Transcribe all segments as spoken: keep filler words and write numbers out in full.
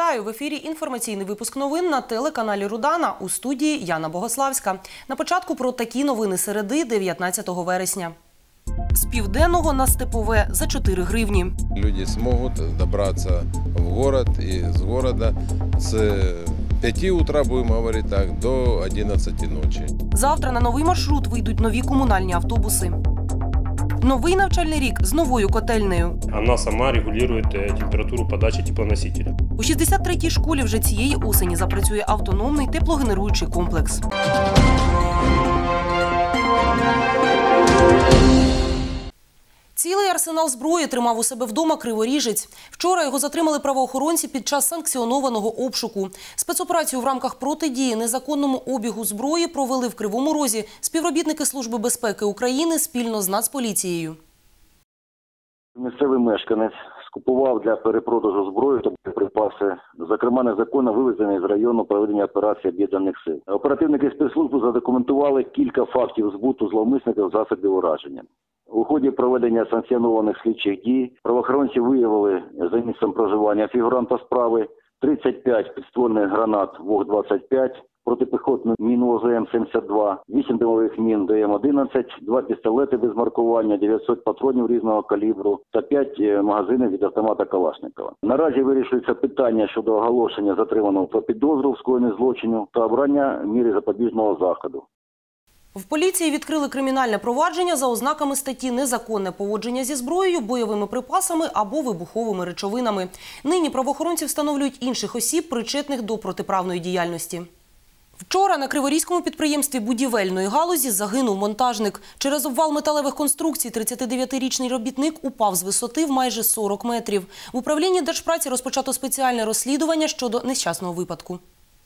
Вітаю! В ефірі інформаційний випуск новин на телеканалі «Рудана». У студії Яна Богославська. На початку про такі новини середи дев'ятнадцятого вересня. З Південного на Степове за чотири гривні. Люди зможуть добратися в город і з города з п'яти утра, будемо говорити так, до одинадцяти ночі. Завтра на новий маршрут вийдуть нові комунальні автобуси. Новий навчальний рік з новою котельнею. Вона сама регулює температуру подачі теплоносителя. У шістдесят третій школі вже цієї осені запрацює автономний теплогенеруючий комплекс. Цілий арсенал зброї тримав у себе вдома криворіжець. Вчора його затримали правоохоронці під час санкціонованого обшуку. Спецоперацію в рамках протидії незаконному обігу зброї провели в Кривому Розі співробітники Служби безпеки України спільно з Нацполіцією. Місцевий мешканець скупував для перепродажу зброї та боєприпаси, зокрема незаконно вивезений з району проведення операції об'єднаних сил. Оперативники спецслужби задокументували кілька фактів збуту зловмисників засобів ураження. У ході проведення санкціонованих слідчих дій правоохоронці виявили за місцем проживання фігуранта справи тридцять п'ять підствольних гранат ВОГ двадцять п'ять, протипіхотну міну О З М сімдесят два, вісім димових мін Д М одинадцять, два пістолети без маркування, дев'ятсот патронів різного калібру та п'ять магазинів від автомата Калашникова. Наразі вирішується питання щодо оголошення затриманого про підозру в скоєнні злочину та обрання міри запобіжного заходу. В поліції відкрили кримінальне провадження за ознаками статті «Незаконне поводження зі зброєю, бойовими припасами або вибуховими речовинами». Нині правоохоронці встановлюють інших осіб, причетних до протиправної діяльності. Вчора на Криворізькому підприємстві будівельної галузі загинув монтажник. Через обвал металевих конструкцій тридцятидев'ятирічний робітник упав з висоти в майже сорок метрів. В управлінні Держпраці розпочато спеціальне розслідування щодо нещасного випадку.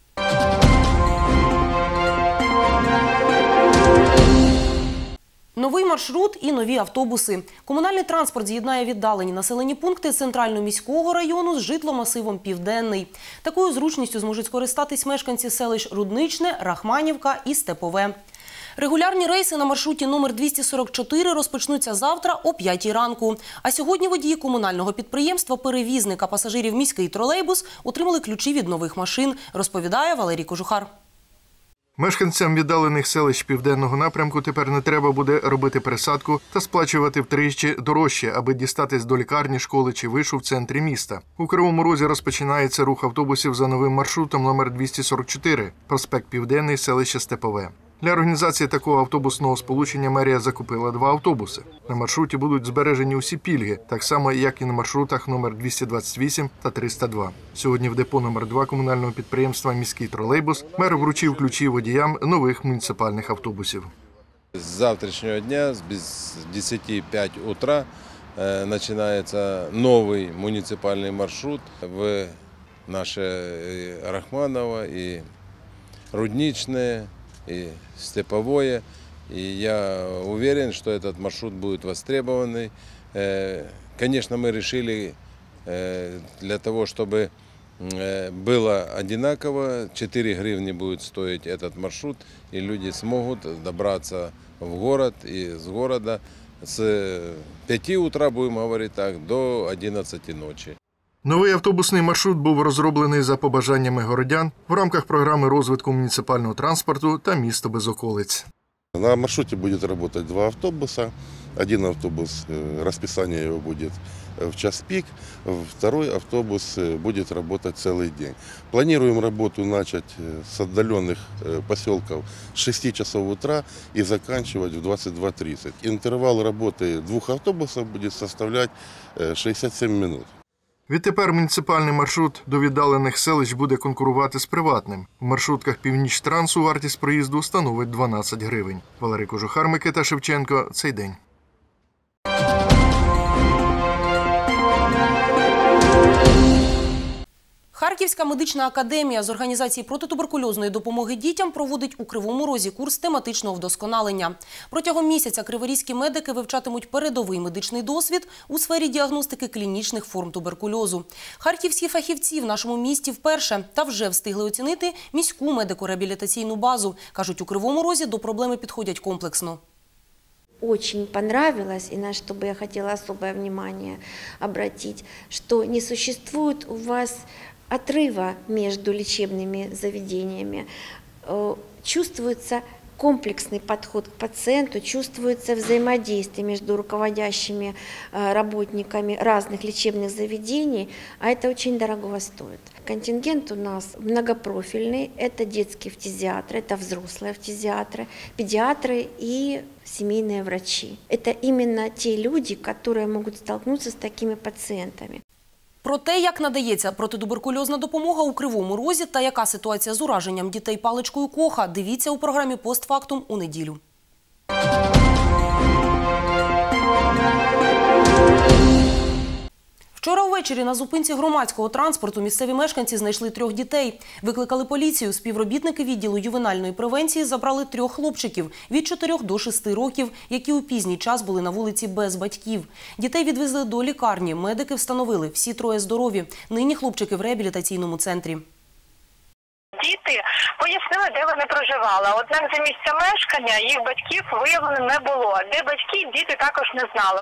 Новий маршрут і нові автобуси. Комунальний транспорт з'єднає віддалені населені пункти центрально-міського району з житломасивом «Південний». Такою зручністю зможуть скористатись мешканці селищ Рудничне, Рахманівка і Степове. Регулярні рейси на маршруті номер двісті сорок чотири розпочнуться завтра о п'ятій ранку. А сьогодні водії комунального підприємства «Перевізника пасажирів міський тролейбус» отримали ключі від нових машин, розповідає Валерій Кожухар. Мешканцям віддалених селищ Південного напрямку тепер не треба буде робити пересадку та сплачувати втричі дорожче, аби дістатись до лікарні, школи чи вишу в центрі міста. У Кривому Розі розпочинається рух автобусів за новим маршрутом номер двісті сорок чотири, проспект Південний, селище Степове. Для організації такого автобусного сполучення мерія закупила два автобуси. На маршруті будуть збережені усі пільги, так само, як і на маршрутах номер двісті двадцять вісім та триста два. Сьогодні в депо номер два комунального підприємства «Міський тролейбус» мер вручив ключі водіям нових муніципальних автобусів. З завтрашнього дня, з десяти п'ять утра, починається новий муніципальний маршрут в наше Рахманово і Рудничне, и Степовое. И я уверен, что этот маршрут будет востребованный. Конечно, мы решили для того, чтобы было одинаково, четыре гривны будет стоить этот маршрут, и люди смогут добраться в город и с города с п'яти утра, будем говорить так, до одиннадцати ночи. Новий автобусний маршрут був розроблений за побажаннями городян в рамках програми розвитку муніципального транспорту та «Місто без околиць». На маршруте будет работать два автобуса. Один автобус, расписание его будет в час пик, второй автобус будет работать целый день. Планируем работу начать с отдаленных поселков с шести часов утра и заканчивать в двадцать два тридцать. Интервал работы двух автобусов будет составлять шістдесят сім минут. Відтепер муніципальний маршрут до віддалених селищ буде конкурувати з приватним. В маршрутках «Північтрансу» вартість проїзду становить дванадцять гривень. Валерій Кожухар, Микита Шевченко. Цей день. Харківська медична академія з організації протитуберкульозної допомоги дітям проводить у Кривому Розі курс тематичного вдосконалення. Протягом місяця криворізькі медики вивчатимуть передовий медичний досвід у сфері діагностики клінічних форм туберкульозу. Харківські фахівці в нашому місті вперше та вже встигли оцінити міську медико-реабілітаційну базу. Кажуть, у Кривому Розі до проблеми підходять комплексно. Очень понравилось, и на что бы я хотела особое внимание обратить, что не существует у вас отрыва между лечебными заведениями э, чувствуется комплексный подход к пациенту, чувствуется взаимодействие между руководящими э, работниками разных лечебных заведений, а это очень дорого стоит. Контингент у нас многопрофильный, это детские фтизиатры, это взрослые фтизиатры, педиатры и семейные врачи. Это именно те люди, которые могут столкнуться с такими пациентами. Про те, як надається протитуберкульозна допомога у Кривому Розі та яка ситуація з ураженням дітей паличкою Коха, дивіться у програмі «Постфактум» у неділю. Вчора ввечері на зупинці громадського транспорту місцеві мешканці знайшли трьох дітей. Викликали поліцію. Співробітники відділу ювенальної превенції забрали трьох хлопчиків від чотирьох до шести років, які у пізній час були на вулиці без батьків. Дітей відвезли до лікарні. Медики встановили – всі троє здорові. Нині хлопчики в реабілітаційному центрі. Діти пояснили, де вони проживали. Однак за місця мешкання їх батьків виявлено не було. Де батьки, діти також не знали.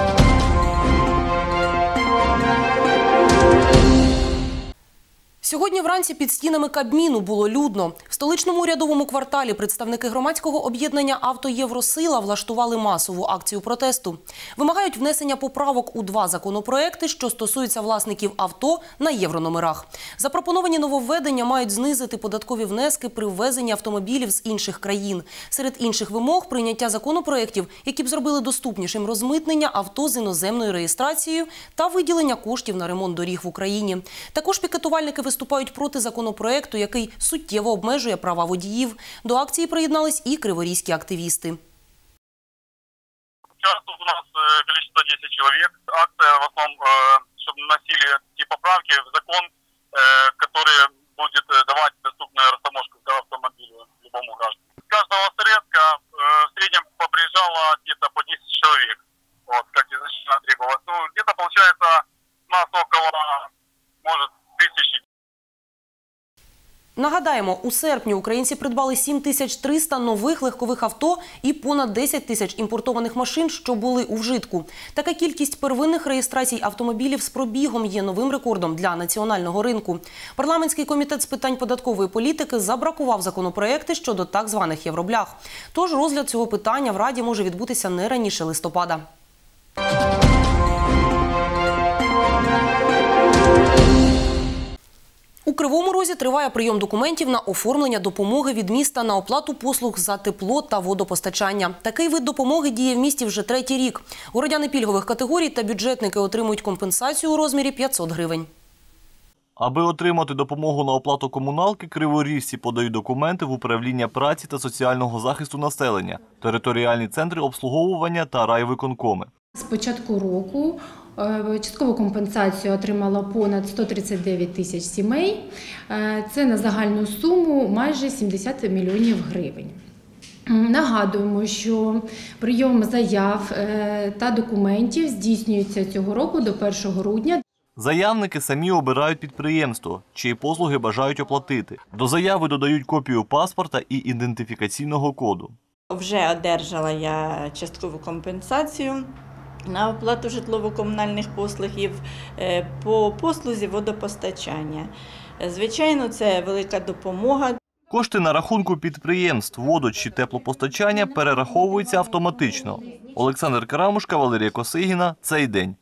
Сьогодні вранці під стінами Кабміну було людно. В столичному урядовому кварталі представники громадського об'єднання «Авто Євросила» влаштували масову акцію протесту. Вимагають внесення поправок у два законопроекти, що стосуються власників авто на єврономерах. Запропоновані нововведення мають знизити податкові внески при ввезенні автомобілів з інших країн. Серед інших вимог – прийняття законопроєктів, які б зробили доступнішим розмитнення авто з іноземною реєстрацією та виділення коштів на ремонт доріг в Україні. Також пікетувальники виступають проти законопроекту, який суттєво обмежує права водіїв. До акції приєднались і криворізькі активісти. Участвует у нас количество десять человек. Акция в основном, чтобы носили те поправки в закон, который будет давать доступную растаможку для автомобиля любому гражданину. С каждого средка в среднем поприезжало где-то по десять человек, вот, как изначально требовалось. Ну, где-то получается у нас около, может, тысячи. Нагадаємо, у серпні українці придбали сім тисяч триста нових легкових авто і понад десять тисяч імпортованих машин, що були у вжитку. Така кількість первинних реєстрацій автомобілів з пробігом є новим рекордом для національного ринку. Парламентський комітет з питань податкової політики забракував законопроекти щодо так званих євроблях. Тож розгляд цього питання в Раді може відбутися не раніше листопада. У Кривому Розі триває прийом документів на оформлення допомоги від міста на оплату послуг за тепло та водопостачання. Такий вид допомоги діє в місті вже третій рік. Городяни пільгових категорій та бюджетники отримують компенсацію у розмірі п'ятсот гривень. Аби отримати допомогу на оплату комуналки, криворіжці подають документи в управління праці та соціального захисту населення, територіальні центри обслуговування та райвиконкоми. З початку року часткову компенсацію отримало понад сто тридцять дев'ять тисяч сімей. Це на загальну суму майже сімдесят мільйонів гривень. Нагадуємо, що прийом заяв та документів здійснюється цього року до першого грудня. Заявники самі обирають підприємство, чиї послуги бажають оплатити. До заяви додають копію паспорта і ідентифікаційного коду. Вже одержала я часткову компенсацію на оплату житлово-комунальних послугів по послузі водопостачання. Звичайно, це велика допомога. Кошти на рахунку підприємств воду- чи теплопостачання перераховуються автоматично. Олександр Карамушка, Валерія Косигіна. Цей день.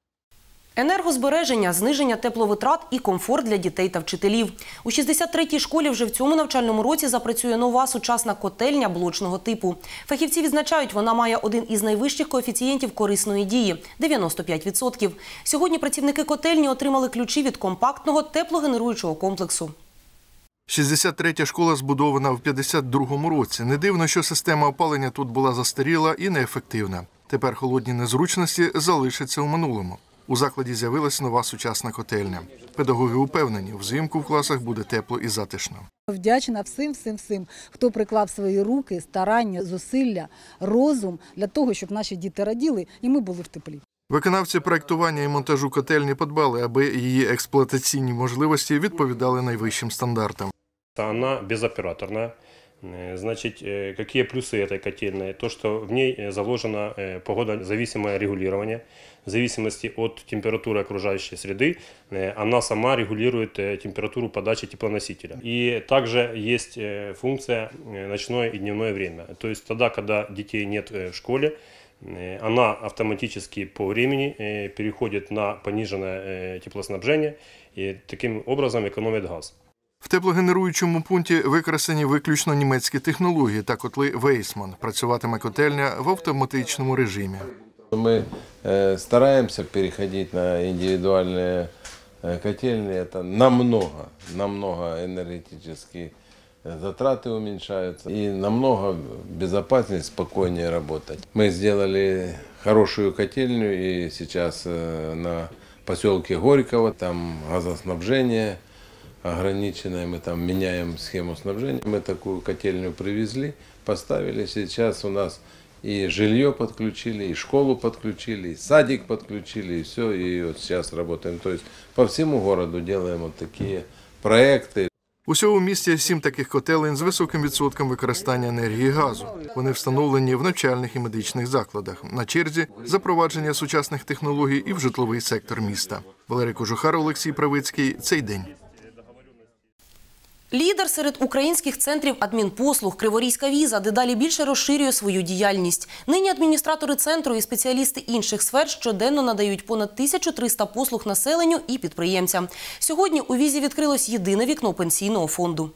Енергозбереження, зниження тепловитрат і комфорт для дітей та вчителів. У шістдесят третій школі вже в цьому навчальному році запрацює нова сучасна котельня блочного типу. Фахівці відзначають, вона має один із найвищих коефіцієнтів корисної дії – дев'яносто п'ять відсотків. Сьогодні працівники котельні отримали ключі від компактного теплогенеруючого комплексу. шістдесят третя школа збудована в п'ятдесят другому році. Не дивно, що система опалення тут була застаріла і неефективна. Тепер холодні незручності залишаться у минулому. У закладі з'явилась нова сучасна котельня. Педагоги упевнені, взимку в класах буде тепло і затишно. Вдячна всім, всім, всім, хто приклав свої руки, старання, зусилля, розум для того, щоб наші діти раділи і ми були в теплі. Виконавці проєктування і монтажу котельні подбали, аби її експлуатаційні можливості відповідали найвищим стандартам. Вона безоператорна, Значит, какие плюсы этой котельной? То, что в ней заложено погодозависимое регулирование. В зависимости от температуры окружающей среды, она сама регулирует температуру подачи теплоносителя. И также есть функция ночное и дневное время. То есть тогда, когда детей нет в школе, она автоматически по времени переходит на пониженное теплоснабжение и таким образом экономит газ. В теплогенеруючому пункті використані виключно німецькі технології та котли Вейсман. Працюватиме котельня в автоматичному режимі. Мы стараемся переходить на индивидуальные котельные. Это намного, намного энергетические затраты уменьшаются и намного безопаснее, спокойнее работать. Мы сделали хорошую котельню и сейчас на поселке Горького, там газоснабжение ограниченное, мы там меняем схему снабжения. Мы такую котельню привезли, поставили. Сейчас у нас и жилье подключили, и школу подключили, и садик подключили, и все. И вот сейчас работаем. То есть по всему городу делаем вот такие проекты. Усього в місті сім таких котелень з високим відсотком використання енергії газу. Вони встановлені в навчальних і медичних закладах. На черзі запровадження сучасних технологій і в житловий сектор міста. Валерій Кожухар, Олексій Правицький. Цей день. Лідер серед українських центрів адмінпослуг «Криворізька віза» дедалі більше розширює свою діяльність. Нині адміністратори центру і спеціалісти інших сфер щоденно надають понад тисячу триста послуг населенню і підприємцям. Сьогодні у візі відкрилось єдине вікно пенсійного фонду.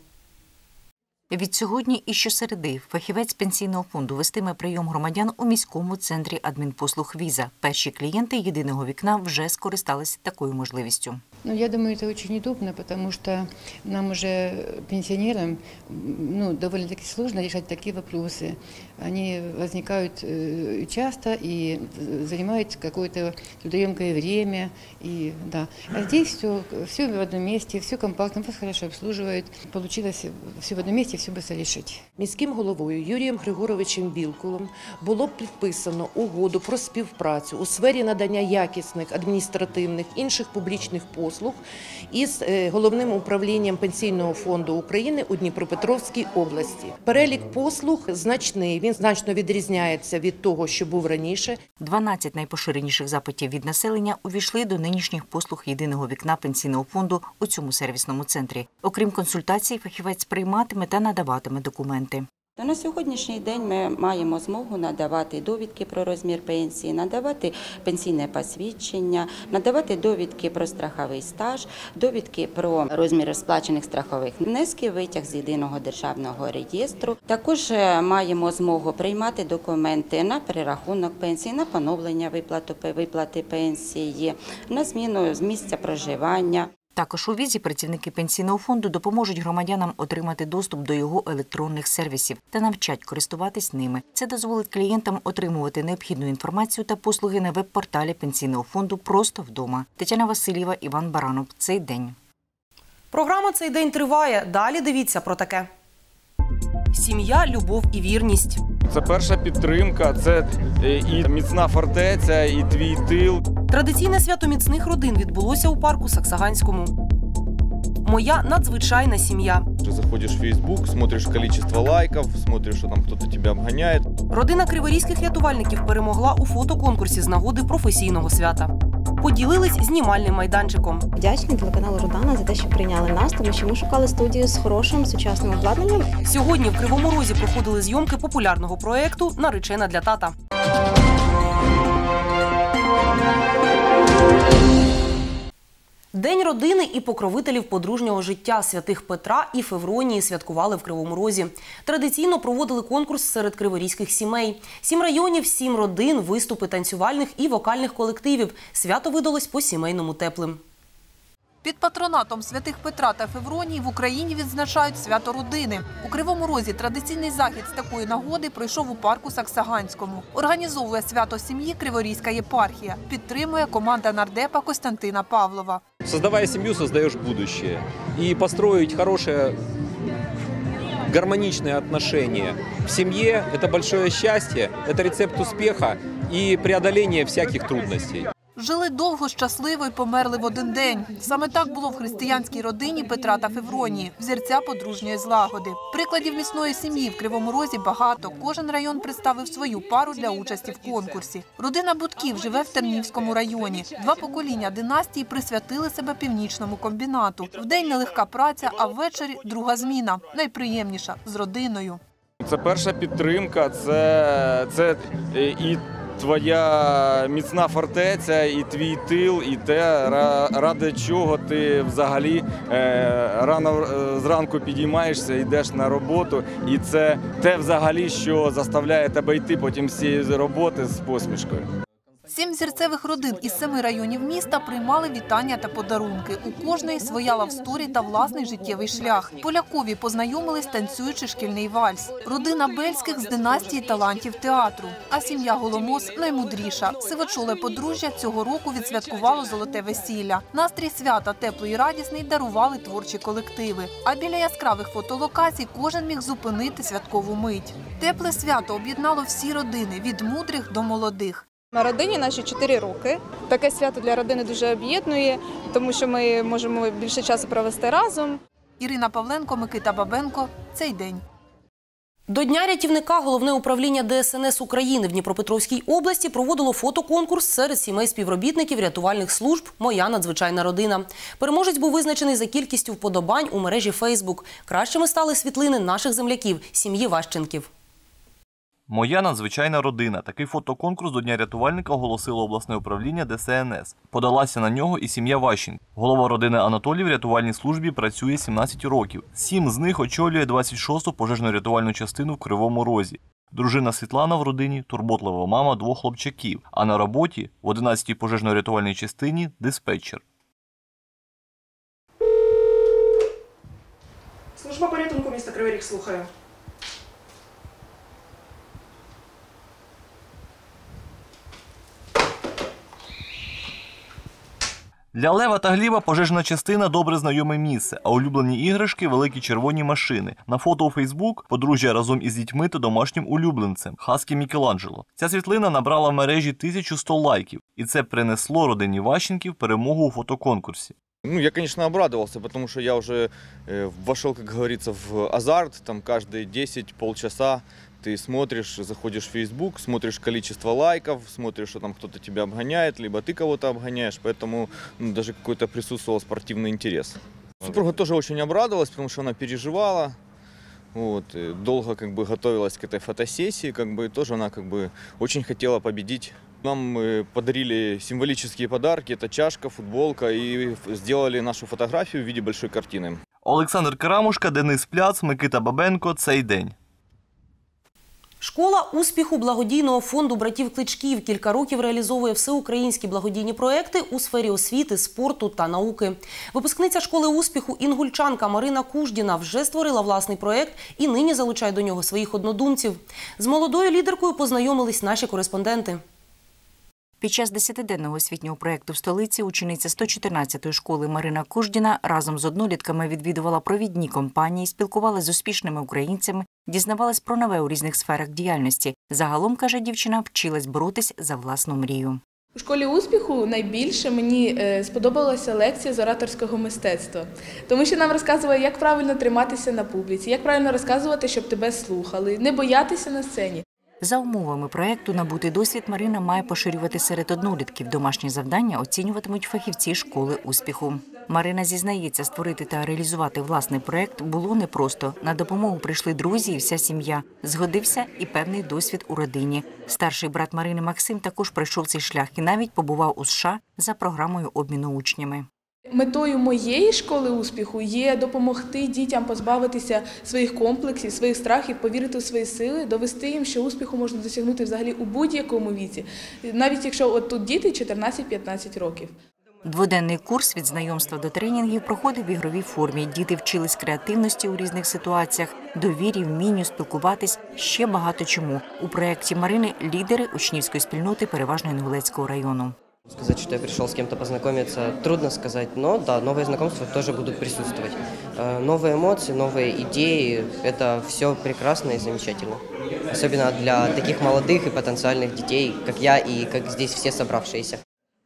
Від сьогодні і щосереди фахівець пенсійного фонду вестиме прийом громадян у міському центрі адмінпослуг «Віза». Перші клієнти єдиного вікна вже скористалися такою можливістю. Ну, я думаю, это очень удобно, потому что нам уже, пенсионерам, ну, довольно-таки сложно решать такие вопросы. Они возникают часто и занимают какое-то трудоемкое время. И, да. А здесь все, все в одном месте, все компактно, вас хорошо обслуживают. Получилось все в одном месте, все быстро решить. Міським головою Юрієм Григоровичем Білкулом було підписано угоду про співпрацю у сфері надання якісних адміністративних інших публічних послуг із Головним управлінням Пенсійного фонду України у Дніпропетровській області. Перелік послуг значний, він значно відрізняється від того, що був раніше. дванадцять найпоширеніших запитів від населення увійшли до нинішніх послуг єдиного вікна Пенсійного фонду у цьому сервісному центрі. Окрім консультацій, фахівець прийматиме та надаватиме документи. На сьогоднішній день ми маємо змогу надавати довідки про розмір пенсії, надавати пенсійне посвідчення, надавати довідки про страховий стаж, довідки про розмір сплачених страхових внесків, витяг з єдиного державного реєстру. Також маємо змогу приймати документи на перерахунок пенсії, на поновлення виплати, виплати пенсії, на зміну з місця проживання. Також у візі працівники пенсійного фонду допоможуть громадянам отримати доступ до його електронних сервісів та навчать користуватись ними. Це дозволить клієнтам отримувати необхідну інформацію та послуги на веб-порталі пенсійного фонду просто вдома. Тетяна Васильєва, Іван Баранов. Цей день. Програма «Цей день» триває. Далі дивіться про таке. Сім'я, любов і вірність. Це перша підтримка, це і міцна фортеця, і твій тил. Традиційне свято міцних родин відбулося у парку Саксаганському. Моя надзвичайна сім'я. Заходиш в Фейсбук, смотриш кількість лайків, смотриш, що там хтось тебе обганяє. Родина криворізьких рятувальників перемогла у фотоконкурсі з нагоди професійного свята. Поділились знімальним майданчиком. Вдячні телеканалу «Родана» за те, що прийняли нас, тому що ми шукали студію з хорошим сучасним обладнанням. Сьогодні в Кривому Розі проходили зйомки популярного проєкту «Наречена для тата». День родини і покровителів подружнього життя святих Петра і Февронії святкували в Кривому Розі. Традиційно проводили конкурс серед криворізьких сімей. Сім районів, сім родин, виступи танцювальних і вокальних колективів. Свято видалось по-сімейному теплим. Під патронатом святих Петра та Февронії в Україні відзначають свято родини. У Кривому Розі традиційний захід з такої нагоди пройшов у парку Саксаганському. Організовує свято сім'ї Криворізька єпархія. Підтримує команда нардепа Костянтина Павлова. Создавая семью, создаешь будущее. И построить хорошее, гармоничные отношения в семье – это большое счастье, это рецепт успеха и преодоление всяких трудностей. Жили довго, щасливо і померли в один день. Саме так було в християнській родині Петра та Февронії, взірця подружньої злагоди. Прикладів міцної сім'ї в Кривому Розі багато. Кожен район представив свою пару для участі в конкурсі. Родина Будків живе в Тернівському районі. Два покоління династії присвятили себе північному комбінату. Вдень нелегка праця, а ввечері друга зміна. Найприємніша – з родиною. Це перша підтримка, це, це і твоя міцна фортеця, і твій тил, і те, ради чого ти взагалі рано зранку підіймаєшся, йдеш на роботу. І це те взагалі, що заставляє тебе йти потім з цієї роботи з посмішкою. Сім взірцевих родин із семи районів міста приймали вітання та подарунки. У кожної своя лавсторі та власний життєвий шлях. Полякові познайомились, танцюючи шкільний вальс. Родина Бельських з династії талантів театру. А сім'я Голомос – наймудріша. Сивочоле подружжя цього року відсвяткувало золоте весілля. Настрій свята теплий і радісний дарували творчі колективи. А біля яскравих фотолокацій кожен міг зупинити святкову мить. Тепле свято об'єднало всі родини – від мудрих до молодих. На родині наші чотири роки. Таке свято для родини дуже об'єднує, тому що ми можемо більше часу провести разом. Ірина Павленко, Микита Бабенко. Цей день. До Дня рятівника Головне управління Де Ес Ен Ес України в Дніпропетровській області проводило фотоконкурс серед сімей співробітників рятувальних служб «Моя надзвичайна родина». Переможець був визначений за кількістю вподобань у мережі Фейсбук. Кращими стали світлини наших земляків – сім'ї Ващенків. «Моя надзвичайна родина» – такий фотоконкурс до Дня рятувальника оголосило обласне управління Де Ес Ен Ес. Подалася на нього і сім'я Ващенків. Голова родини Анатолій в рятувальній службі працює сімнадцять років. Сім з них очолює двадцять шосту пожежно-рятувальну частину в Кривому Розі. Дружина Світлана в родині – турботлива мама двох хлопчаків, а на роботі в одинадцятій пожежно-рятувальній частині – диспетчер. Служба порятунку міста Кривий Ріг слухає. Для Лева та Гліба пожежна частина – добре знайоме місце, а улюблені іграшки – великі червоні машини. На фото у Фейсбук подружжя разом із дітьми та домашнім улюбленцем – Хаскі Мікеланджело. Ця світлина набрала в мережі тисячу сто лайків, і це принесло родині Ващенків перемогу у фотоконкурсі. Ну, я, конечно, обрадовался, потому что я уже э, вошел, как говорится, в азарт. Там каждые десять-полчаса ты смотришь, заходишь в Facebook, смотришь количество лайков, смотришь, что там кто-то тебя обгоняет, либо ты кого-то обгоняешь, поэтому ну, даже какой-то присутствовал спортивный интерес. Супруга тоже очень обрадовалась, потому что она переживала, вот, долго как бы готовилась к этой фотосессии, как бы тоже она как бы очень хотела победить. Нам подарили символические подарки, это чашка, футболка, и сделали нашу фотографию в виде большой картины. Олександр Карамушка, Денис Пляц, Микита Бабенко. Цей день. Школа успіху благодійного фонду братів Кличків кілька років реалізовує всеукраїнські благодійні проекти у сфері освіти, спорту та науки. Випускниця школи успіху інгульчанка Марина Куждіна вже створила власний проект і нині залучає до нього своїх однодумців. З молодою лідеркою познайомились наші кореспонденти. Під час десятиденного освітнього проєкту в столиці учениця сто чотирнадцятої школи Марина Куждіна разом з однолітками відвідувала провідні компанії, спілкувалася з успішними українцями, дізнавалась про нове у різних сферах діяльності. Загалом, каже дівчина, вчилась боротись за власну мрію. У школі успіху найбільше мені сподобалася лекція з ораторського мистецтва, тому що нам розказували, як правильно триматися на публіці, як правильно розказувати, щоб тебе слухали, не боятися на сцені. За умовами проєкту «Набутий досвід» Марина має поширювати серед однолітків. Домашні завдання оцінюватимуть фахівці школи успіху. Марина зізнається, створити та реалізувати власний проєкт було непросто. На допомогу прийшли друзі і вся сім'я. Згодився і певний досвід у родині. Старший брат Марини Максим також пройшов цей шлях і навіть побував у США за програмою обміну учнями. Метою моєї школи успіху є допомогти дітям позбавитися своїх комплексів, своїх страхів, повірити у свої сили, довести їм, що успіху можна досягнути взагалі у будь-якому віці, навіть якщо от тут діти чотирнадцять-п'ятнадцять років. Дводенний курс від знайомства до тренінгів проходив в ігровій формі. Діти вчились креативності у різних ситуаціях, довірі, вмінню спілкуватись, ще багато чому. У проєкті Марини – лідери учнівської спільноти переважно Інгулецького району. Сказать, что я пришел с кем-то познакомиться, трудно сказать, но да, новые знакомства тоже будут присутствовать. Новые эмоции, новые идеи – это все прекрасно и замечательно. Особенно для таких молодых и потенциальных детей, как я и как здесь все собравшиеся.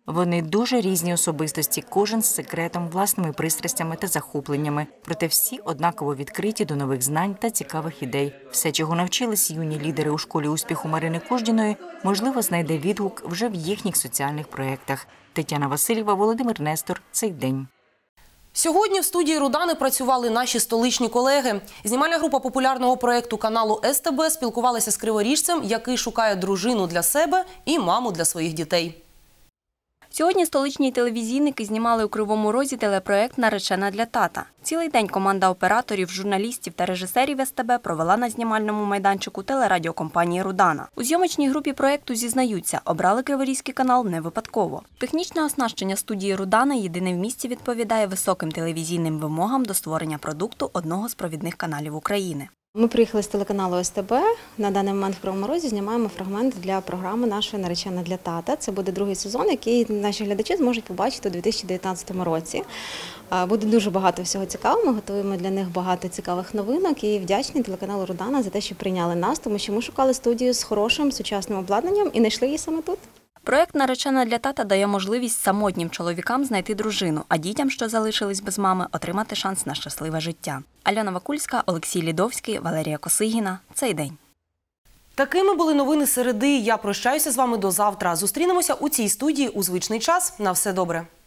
Вони дуже різні особистості, кожен з секретом, власними пристрастями та захопленнями. Проте всі однаково відкриті до нових знань та цікавих ідей. Все, чого навчились юні лідери у школі успіху Марини Кождіної, можливо, знайде відгук вже в їхніх соціальних проєктах. Тетяна Васильєва, Володимир Нестор. Цей день. Сьогодні в студії Рудани працювали наші столичні колеги. Знімальна група популярного проєкту каналу ес те бе спілкувалася з криворіжцем, який шукає дружину для себе і маму для своїх дітей. Сьогодні столичні телевізійники знімали у Кривому Розі телепроект «Наречена для тата». Цілий день команда операторів, журналістів та режисерів ес те бе провела на знімальному майданчику телерадіокомпанії «Рудана». У зйомочній групі проєкту зізнаються, обрали Криворізький канал не випадково. Технічне оснащення студії «Рудана» єдине в місті відповідає високим телевізійним вимогам до створення продукту одного з провідних каналів України. Ми приїхали з телеканалу ес те бе. На даний момент в Кривому Розі знімаємо фрагмент для програми нашої «Наречена для тата». Це буде другий сезон, який наші глядачі зможуть побачити у дві тисячі дев'ятнадцятому році. Буде дуже багато всього цікавого, ми готуємо для них багато цікавих новинок і вдячні телеканалу «Рудана» за те, що прийняли нас, тому що ми шукали студію з хорошим сучасним обладнанням і знайшли її саме тут. Проєкт «Наречена для тата» дає можливість самотнім чоловікам знайти дружину, а дітям, що залишились без мами, отримати шанс на щасливе життя. Альона Вакульська, Олексій Лідовський, Валерія Косигіна. Цей день. Такими були новини середи. Я прощаюся з вами до завтра. Зустрінемося у цій студії у звичний час. На все добре.